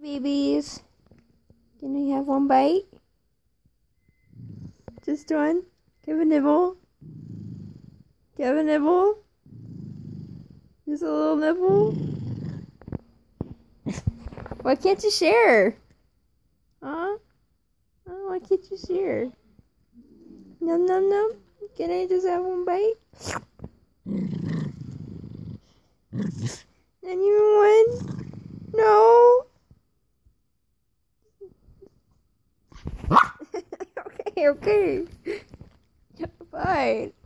Babies, can I have one bite? Just one? Give a nibble. Give a nibble. Just a little nibble. Why can't you share? Huh? Oh, why can't you share? Num num num. Can I just have one bite? Not even one? No. Okay, okay. Fine.